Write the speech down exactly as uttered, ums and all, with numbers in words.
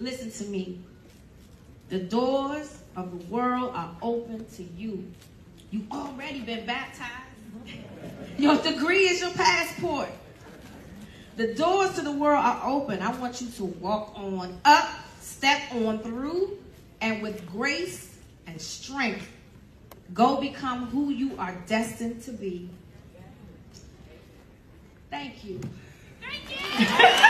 Listen to me. The doors of the world are open to you. You've already been baptized. Your degree is your passport. The doors to the world are open. I want you to walk on up, step on through, and with grace and strength, go become who you are destined to be. Thank you. Thank you.